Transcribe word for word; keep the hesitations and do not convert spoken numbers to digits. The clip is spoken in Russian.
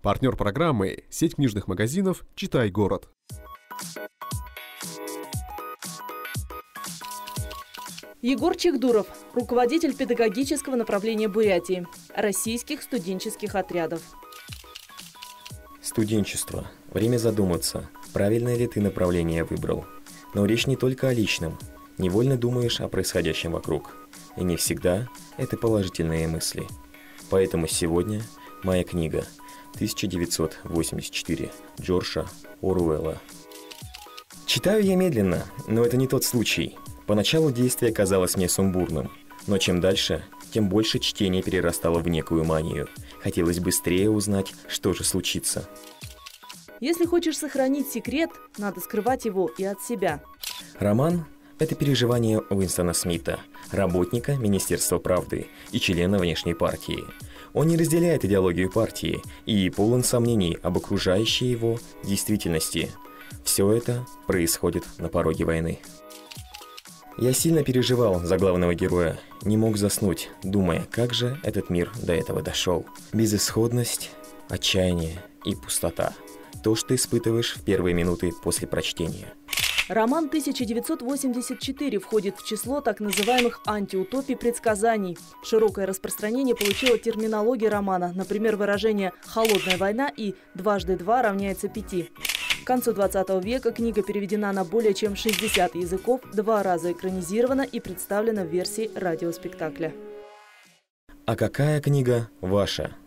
Партнер программы – сеть книжных магазинов «Читай город». Егор Чегдуров, руководитель педагогического направления Бурятии, российских студенческих отрядов. Студенчество. Время задуматься, правильное ли ты направление выбрал. Но речь не только о личном. Невольно думаешь о происходящем вокруг. И не всегда это положительные мысли. Поэтому сегодня моя книга тысяча девятьсот восемьдесят четыре Джорджа Оруэлла. Читаю я медленно, но это не тот случай. Поначалу действие казалось мне сумбурным, но чем дальше, тем больше чтение перерастало в некую манию. Хотелось быстрее узнать, что же случится. Если хочешь сохранить секрет, надо скрывать его и от себя. Роман – это переживание Уинстона Смита, работника Министерства правды и члена внешней партии. Он не разделяет идеологию партии и полон сомнений об окружающей его действительности. Все это происходит на пороге войны. Я сильно переживал за главного героя, не мог заснуть, думая, как же этот мир до этого дошел. Безысходность, отчаяние и пустота. То, что испытываешь в первые минуты после прочтения. Роман тысяча девятьсот восемьдесят четыре входит в число так называемых антиутопий предсказаний. Широкое распространение получила терминология романа, например, выражение «холодная война» и «дважды два равняется пяти». К концу двадцатого века книга переведена на более чем шестьдесят языков, два раза экранизирована и представлена в версии радиоспектакля. А какая книга ваша?